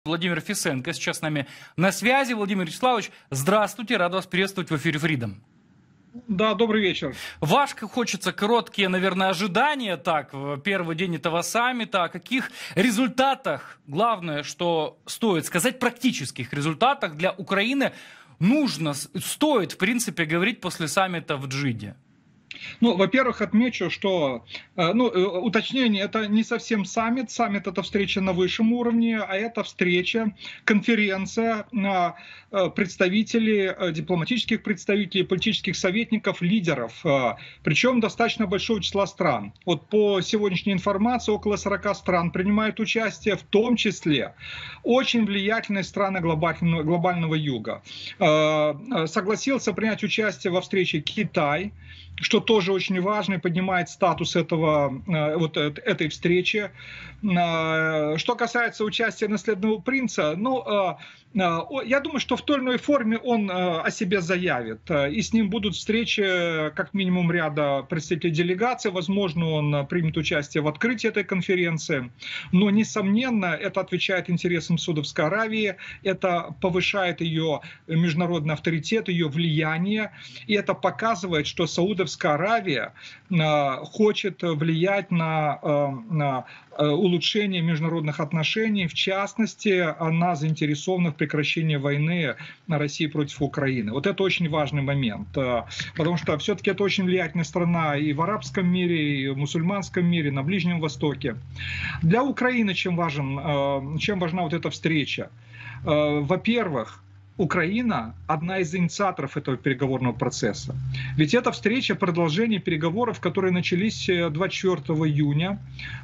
Владимир Фисенко сейчас с нами на связи. Владимир Вячеславович, здравствуйте, рад вас приветствовать в эфире Freedom. Да, добрый вечер. Ваш, хочется, короткие, наверное, ожидания, так, в первый день этого саммита, о каких результатах, главное, что стоит сказать, практических результатах для Украины стоит, в принципе, говорить после саммита в Джиде? Ну, во-первых, отмечу, что, уточнение, это не совсем саммит. Саммит — это встреча на высшем уровне, а это встреча, конференция представителей, дипломатических представителей, политических советников, лидеров, причем достаточно большого числа стран. Вот по сегодняшней информации около 40 стран принимают участие, в том числе очень влиятельные страны глобального юга. Согласился принять участие во встрече Китай, что тоже очень важно и поднимает статус этой встречи. Что касается участия наследного принца, я думаю, что в той или иной форме он о себе заявит. И с ним будут встречи, как минимум, ряда представителей делегации. Возможно, он примет участие в открытии этой конференции. Но, несомненно, это отвечает интересам Саудовской Аравии. Это повышает ее международный авторитет, ее влияние. И это показывает, что Саудовская Аравия хочет влиять на улучшение международных отношений. В частности, она заинтересована в прекращении войны России против Украины. Вот это очень важный момент, потому что все-таки это очень влиятельная страна и в арабском мире, и в мусульманском мире, на Ближнем Востоке. Для Украины чем важна вот эта встреча? Во-первых, Украина – одна из инициаторов этого переговорного процесса. Ведь эта встреча – продолжение переговоров, которые начались 24 июня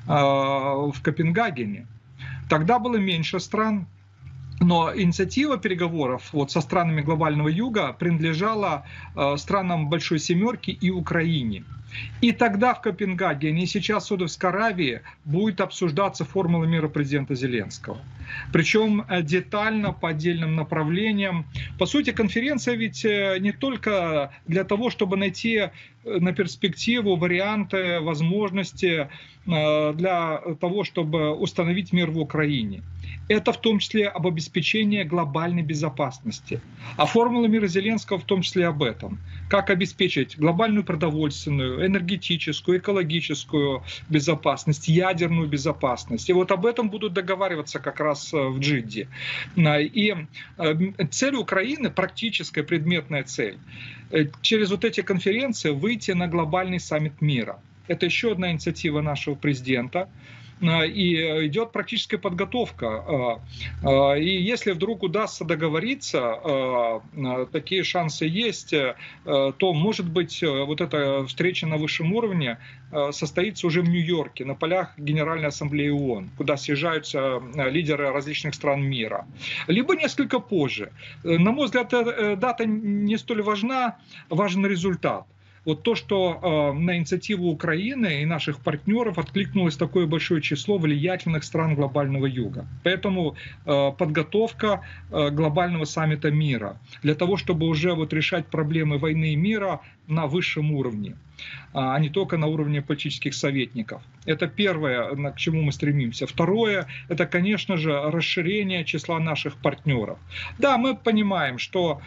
в Копенгагене. Тогда было меньше стран, но инициатива переговоров со странами глобального юга принадлежала странам Большой Семерки и Украине. И тогда в Копенгагене, и сейчас в Саудовской Аравии будет обсуждаться формула мира президента Зеленского. Причем детально, по отдельным направлениям. По сути, конференция ведь не только для того, чтобы найти на перспективу варианты, возможности для того, чтобы установить мир в Украине. Это в том числе об обеспечении глобальной безопасности. А формула мира Зеленского в том числе об этом. Как обеспечить глобальную продовольственную, энергетическую, экологическую безопасность, ядерную безопасность. И вот об этом будут договариваться как раз в Джидде. И цель Украины, практическая предметная цель, через вот эти конференции выйти на глобальный саммит мира. Это еще одна инициатива нашего президента. И идет практическая подготовка. И если вдруг удастся договориться, такие шансы есть, то, может быть, вот эта встреча на высшем уровне состоится уже в Нью-Йорке, на полях Генеральной Ассамблеи ООН, куда съезжаются лидеры различных стран мира. Либо несколько позже. На мой взгляд, дата не столь важна, важен результат. Вот то, что на инициативу Украины и наших партнеров откликнулось такое большое число влиятельных стран глобального юга. Поэтому подготовка глобального саммита мира для того, чтобы уже решать проблемы войны и мира на высшем уровне, а не только на уровне политических советников. Это первое, к чему мы стремимся. Второе, это, конечно же, расширение числа наших партнеров. Да, мы понимаем, что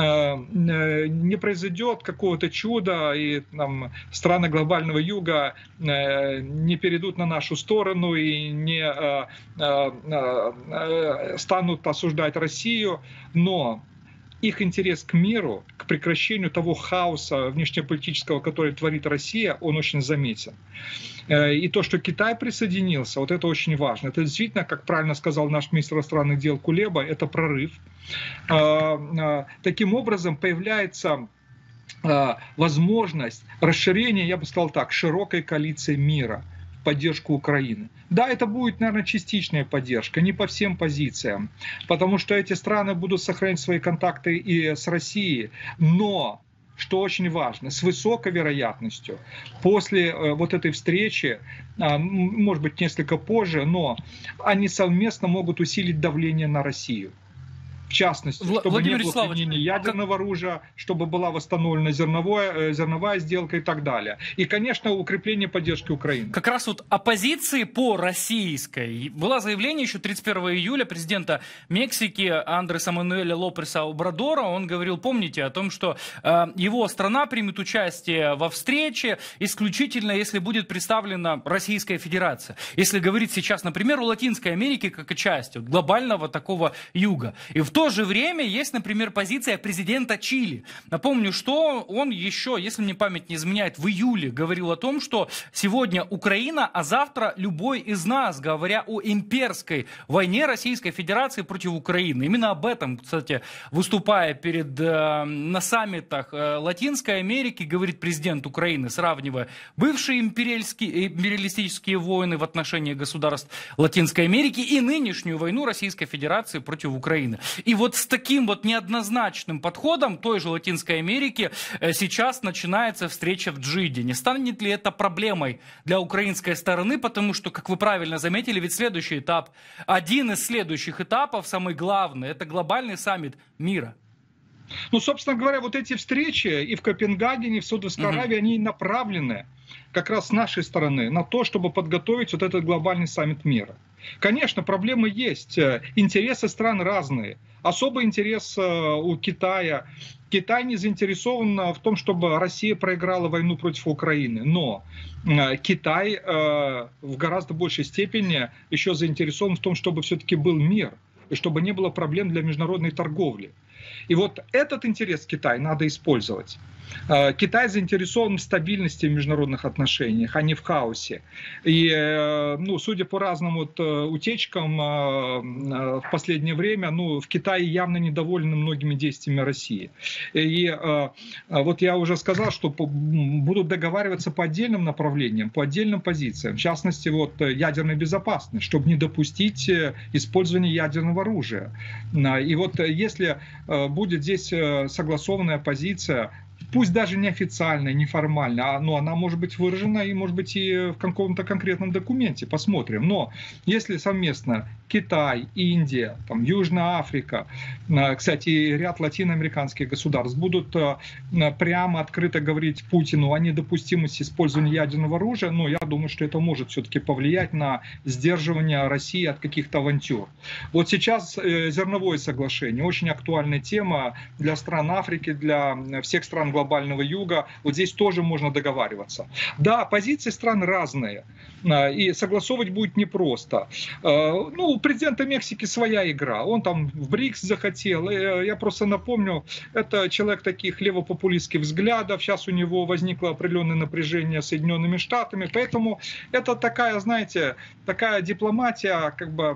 не произойдет какого-то чуда, и страны глобального юга не перейдут на нашу сторону и не станут осуждать Россию, но их интерес к миру, к прекращению того хаоса внешнеполитического, который творит Россия, он очень заметен. И то, что Китай присоединился, вот это очень важно. Это действительно, как правильно сказал наш министр иностранных дел Кулеба, это прорыв. Таким образом, появляется возможность расширения, я бы сказал так, широкой коалиции мира в поддержку Украины. Да, это будет, наверное, частичная поддержка, не по всем позициям, потому что эти страны будут сохранять свои контакты и с Россией, но, что очень важно, с высокой вероятностью после вот этой встречи, может быть, несколько позже, но они совместно могут усилить давление на Россию. В частности, чтобы Владимир не было применения ядерного оружия, чтобы была восстановлена зерновая сделка и так далее. И, конечно, укрепление поддержки Украины. Как раз вот оппозиции по российской. Было заявление еще 31 июля президента Мексики Андреса Мануэля Лопеса Обрадора. Он говорил, помните, о том, что его страна примет участие во встрече исключительно, если будет представлена Российская Федерация. Если говорить сейчас, например, о Латинской Америке как о части глобального такого юга. И в то же время есть, например, позиция президента Чили. Напомню, что он еще, если мне память не изменяет, в июле говорил о том, что сегодня Украина, а завтра любой из нас, говоря о имперской войне Российской Федерации против Украины. Именно об этом, кстати, выступая на саммитах Латинской Америки, говорит президент Украины, сравнивая бывшие империалистические войны в отношении государств Латинской Америки и нынешнюю войну Российской Федерации против Украины. И вот с таким вот неоднозначным подходом той же Латинской Америки сейчас начинается встреча в Джиде. Не станет ли это проблемой для украинской стороны? Потому что, как вы правильно заметили, ведь следующий этап, один из следующих этапов, самый главный, это глобальный саммит мира. Ну, собственно говоря, вот эти встречи и в Копенгагене, и в Саудовской Аравии, они направлены как раз с нашей стороны на то, чтобы подготовить вот этот глобальный саммит мира. Конечно, проблемы есть, интересы стран разные. Особый интерес у Китая. Китай не заинтересован в том, чтобы Россия проиграла войну против Украины. Но Китай в гораздо большей степени еще заинтересован в том, чтобы все-таки был мир. И чтобы не было проблем для международной торговли. И вот этот интерес Китая надо использовать. Китай заинтересован в стабильности в международных отношениях, а не в хаосе. И, ну, судя по разным вот утечкам в последнее время, ну, в Китае явно недовольны многими действиями России. И вот я уже сказал, что будут договариваться по отдельным направлениям, по отдельным позициям. В частности, вот ядерная безопасность, чтобы не допустить использования ядерного оружия. И вот если будет здесь согласованная позиция, пусть даже неофициальная, неформальная, но она может быть выражена и может быть и в каком-то конкретном документе, посмотрим. Но если совместно Китай, Индия, там, Южная Африка, кстати, ряд латиноамериканских государств будут прямо открыто говорить Путину о недопустимости использования ядерного оружия, но я думаю, что это может все-таки повлиять на сдерживание России от каких-то авантюр. Вот сейчас зерновое соглашение, очень актуальная тема для стран Африки, для всех стран глобального юга. Вот здесь тоже можно договариваться. Да, позиции стран разные, и согласовывать будет непросто. Ну, у президента Мексики своя игра. Он там в БРИКС захотел. Я просто напомню, это человек таких левопопулистских взглядов. Сейчас у него возникло определенное напряжение с Соединенными Штатами. Поэтому это такая, знаете, такая дипломатия, как бы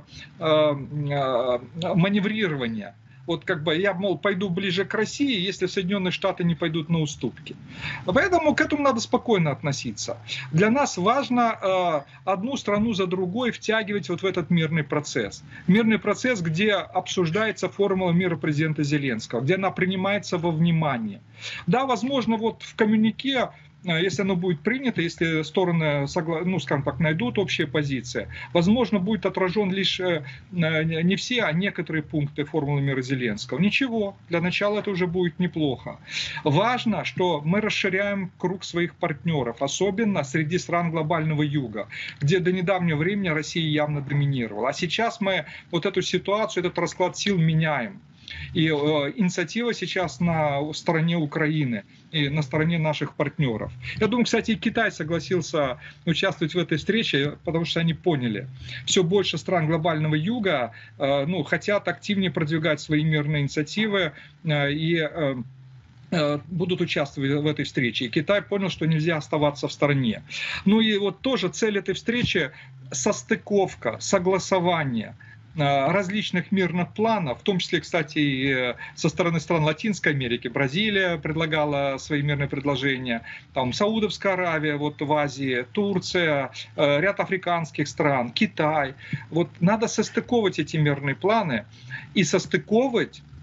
маневрирование. Вот как бы я, мол, пойду ближе к России, если Соединенные Штаты не пойдут на уступки. Поэтому к этому надо спокойно относиться. Для нас важно одну страну за другой втягивать вот в этот мирный процесс. Мирный процесс, где обсуждается формула мира президента Зеленского, где она принимается во внимание. Да, возможно, вот в коммюнике, если оно будет принято, если стороны, ну, скажем так, найдут общие позиции, возможно, будет отражен лишь не все, а некоторые пункты формулы мира Зеленского. Ничего, для начала это уже будет неплохо. Важно, что мы расширяем круг своих партнеров, особенно среди стран глобального юга, где до недавнего времени Россия явно доминировала. А сейчас мы вот эту ситуацию, этот расклад сил меняем. И инициатива сейчас на стороне Украины и на стороне наших партнеров. Я думаю, кстати, и Китай согласился участвовать в этой встрече, потому что они поняли. Все больше стран глобального юга ну, хотят активнее продвигать свои мирные инициативы и будут участвовать в этой встрече. И Китай понял, что нельзя оставаться в стороне. Ну и вот тоже цель этой встречи — состыковка, согласование различных мирных планов, в том числе, кстати, и со стороны стран Латинской Америки. Бразилия предлагала свои мирные предложения, там Саудовская Аравия вот в Азии, Турция, ряд африканских стран, Китай. Вот надо состыковывать эти мирные планы и состыковывать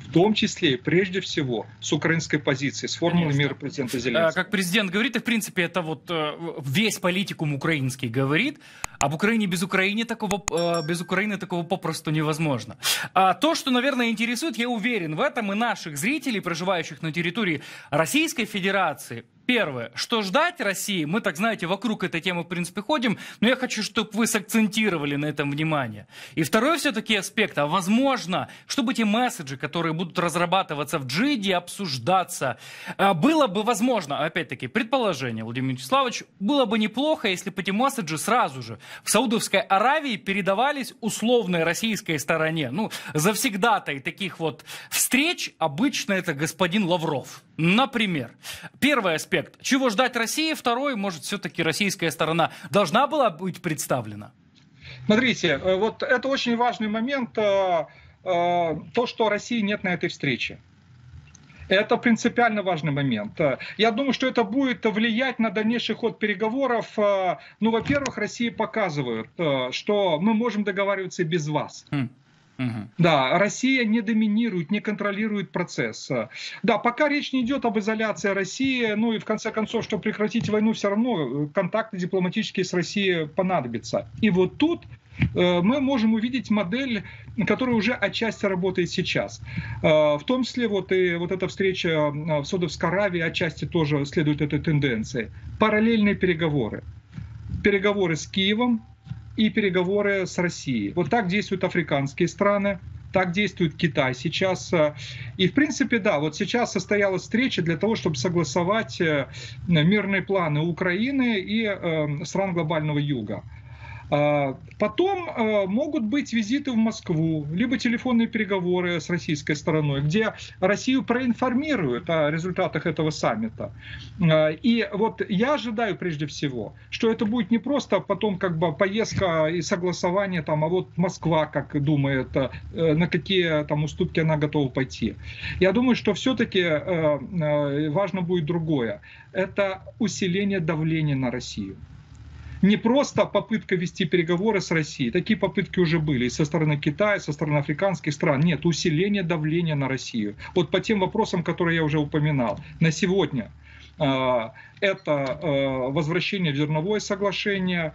в том числе и прежде всего с украинской позиции, с формулы мира президента Зеленского. Как президент говорит, и в принципе это вот весь политикум украинский говорит, об Украине без Украины такого попросту невозможно. А то, что, наверное, интересует, я уверен в этом, и наших зрителей, проживающих на территории Российской Федерации. Первое, что ждать России, мы, так знаете, вокруг этой темы, в принципе, ходим, но я хочу, чтобы вы сакцентировали на этом внимание. И второй все-таки аспект, а возможно, чтобы эти месседжи, которые будут разрабатываться в Джиде, обсуждаться, было бы возможно, опять-таки, предположение, Владимир Вячеславович, было бы неплохо, если бы эти месседжи сразу же в Саудовской Аравии передавались условной российской стороне. Ну, завсегдатай таких вот встреч обычно это господин Лавров. Например, первый аспект, чего ждать России, второй, может, все-таки российская сторона должна была быть представлена? Смотрите, вот это очень важный момент, то, что России нет на этой встрече. Это принципиально важный момент. Я думаю, что это будет влиять на дальнейший ход переговоров. Ну, во-первых, Россия показывает, что мы можем договариваться и без вас. Да, Россия не доминирует, не контролирует процесс. Да, пока речь не идет об изоляции России, ну и в конце концов, чтобы прекратить войну, все равно контакты дипломатические с Россией понадобятся. И вот тут мы можем увидеть модель, которая уже отчасти работает сейчас. В том числе вот и вот эта встреча в Саудовской Аравии отчасти тоже следует этой тенденции. Параллельные переговоры. Переговоры с Киевом и переговоры с Россией. Вот так действуют африканские страны, так действует Китай сейчас. И в принципе, да, вот сейчас состоялась встреча для того, чтобы согласовать мирные планы Украины и стран глобального юга. Потом могут быть визиты в Москву, либо телефонные переговоры с российской стороной, где Россию проинформируют о результатах этого саммита. И вот я ожидаю прежде всего, что это будет не просто потом как бы поездка и согласование, там, а вот Москва как думает, на какие там уступки она готова пойти. Я думаю, что все-таки важно будет другое. Это усиление давления на Россию. Не просто попытка вести переговоры с Россией. Такие попытки уже были и со стороны Китая, со стороны африканских стран. Нет, усиление давления на Россию. Вот по тем вопросам, которые я уже упоминал. На сегодня это возвращение в зерновое соглашение,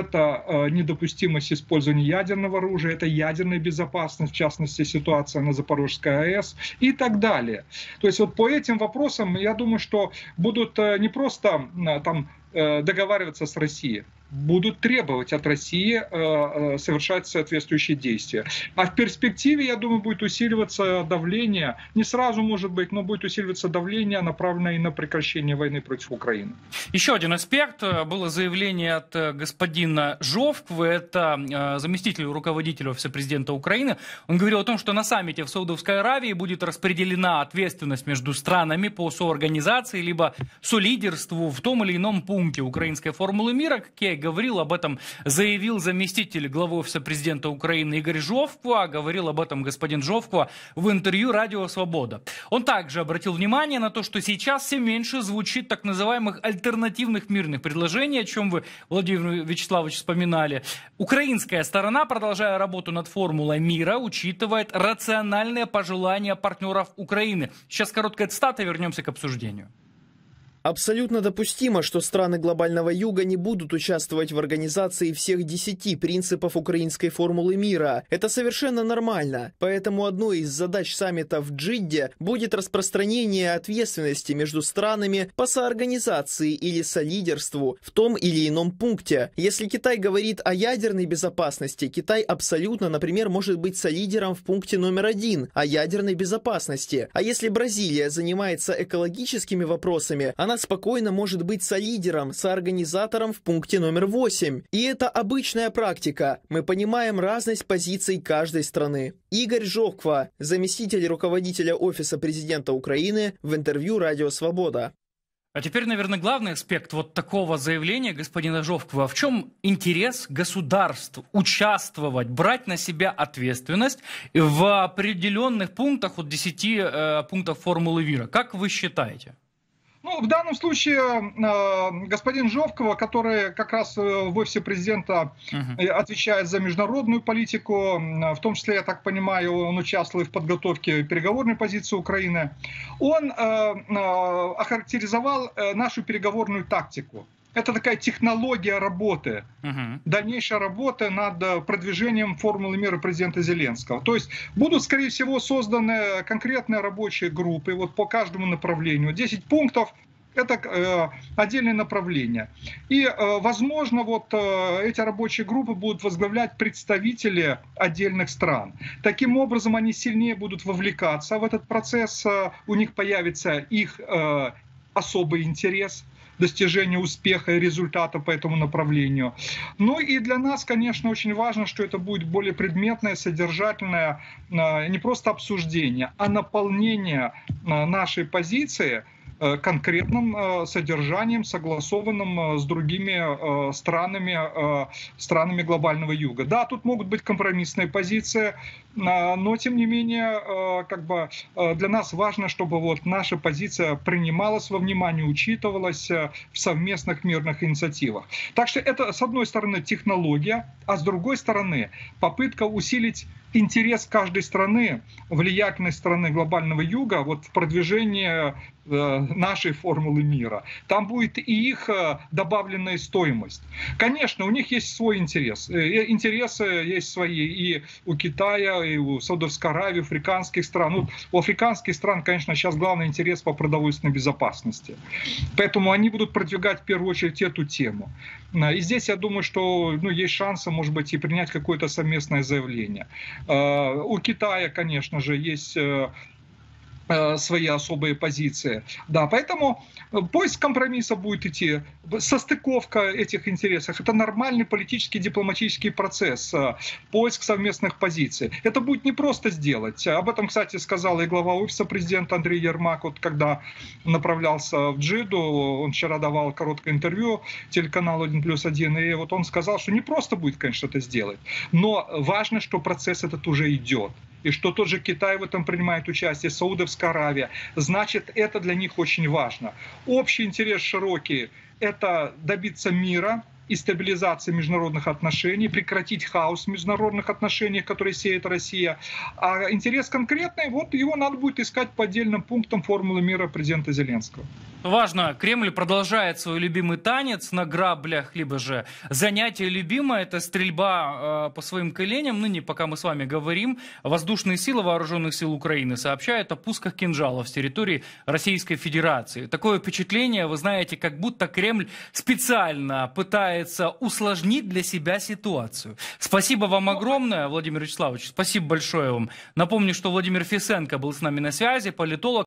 это недопустимость использования ядерного оружия, это ядерная безопасность, в частности ситуация на Запорожской АЭС и так далее. То есть вот по этим вопросам, я думаю, что будут не просто там договариваться с Россией, будут требовать от России совершать соответствующие действия. А в перспективе, я думаю, будет усиливаться давление, не сразу может быть, но будет усиливаться давление, направленное и на прекращение войны против Украины. Еще один аспект. Было заявление от господина Жовквы, это заместитель руководителя офиса президента Украины. Он говорил о том, что на саммите в Саудовской Аравии будет распределена ответственность между странами по соорганизации, либо солидерству в том или ином пункте украинской формулы мира, как я говорил, об этом заявил заместитель главы офиса президента Украины Игорь Жовква, говорил об этом господин Жовква в интервью «Радио Свобода». Он также обратил внимание на то, что сейчас все меньше звучит так называемых альтернативных мирных предложений, о чем вы, Владимир Вячеславович, вспоминали. Украинская сторона, продолжая работу над формулой мира, учитывает рациональные пожелания партнеров Украины. Сейчас короткая цитата, вернемся к обсуждению. Абсолютно допустимо, что страны глобального юга не будут участвовать в организации всех 10 принципов украинской формулы мира. Это совершенно нормально. Поэтому одной из задач саммита в Джидде будет распространение ответственности между странами по соорганизации или солидерству в том или ином пункте. Если Китай говорит о ядерной безопасности, Китай абсолютно, например, может быть солидером в пункте номер 1 о ядерной безопасности. А если Бразилия занимается экологическими вопросами, она спокойно может быть солидером, соорганизатором в пункте номер 8. И это обычная практика. Мы понимаем разность позиций каждой страны. Игорь Жовква, заместитель руководителя офиса президента Украины, в интервью «Радио Свобода». А теперь, наверное, главный аспект вот такого заявления господина Жовкова. В чем интерес государств участвовать, брать на себя ответственность в определенных пунктах, вот 10 пунктах формулы мира? Как вы считаете? Ну, в данном случае господин Жовкова, который как раз в офисе президента отвечает за международную политику, в том числе, я так понимаю, он участвовал в подготовке переговорной позиции Украины, он охарактеризовал нашу переговорную тактику. Это такая технология работы, дальнейшая работа над продвижением формулы мира президента Зеленского. То есть будут, скорее всего, созданы конкретные рабочие группы вот по каждому направлению. 10 пунктов – это отдельные направления. И, возможно, вот эти рабочие группы будут возглавлять представители отдельных стран. Таким образом, они сильнее будут вовлекаться в этот процесс, у них появится их особый интерес достижения успеха и результата по этому направлению. Ну и для нас, конечно, очень важно, что это будет более предметное, содержательное, не просто обсуждение, а наполнение нашей позиции конкретным содержанием, согласованным с другими странами глобального юга. Да, тут могут быть компромиссные позиции, но тем не менее, как бы для нас важно, чтобы вот наша позиция принималась во внимание, учитывалась в совместных мирных инициативах. Так что это, с одной стороны, технология, а с другой стороны, попытка усилить интерес каждой страны, влиятельной страны глобального юга, вот в продвижении нашей формулы мира. Там будет и их добавленная стоимость. Конечно, у них есть свой интерес. Интересы есть свои и у Китая, и у Саудовской Аравии, африканских стран. Ну, у африканских стран, конечно, сейчас главный интерес по продовольственной безопасности. Поэтому они будут продвигать в первую очередь эту тему. И здесь я думаю, что есть шансы, может быть, и принять какое-то совместное заявление. У Китая, конечно же, есть свои особые позиции. Да, поэтому поиск компромисса будет идти, состыковка этих интересов. Это нормальный политический, дипломатический процесс, поиск совместных позиций. Это будет непросто сделать. Об этом, кстати, сказал и глава офиса президента Андрей Ермак, вот когда направлялся в Джиду, он вчера давал короткое интервью телеканалу 1+1, и вот он сказал, что непросто будет, конечно, это сделать, но важно, что процесс этот уже идет. И что тот же Китай в этом принимает участие, Саудовская Аравия. Значит, это для них очень важно. Общий интерес широкий – это добиться мира и стабилизации международных отношений, прекратить хаос в международных отношениях, которые сеет Россия. А интерес конкретный, вот его надо будет искать по отдельным пунктам формулы мира президента Зеленского. Важно, Кремль продолжает свой любимый танец на граблях, либо же занятие любимое, это стрельба по своим коленям. Ныне, пока мы с вами говорим, воздушные силы Вооруженных сил Украины сообщают о пусках кинжалов с территории Российской Федерации. Такое впечатление, вы знаете, как будто Кремль специально пытается усложнить для себя ситуацию. Спасибо вам огромное, Владимир Вячеславович, спасибо большое вам. Напомню, что Владимир Фисенко был с нами на связи, политолог.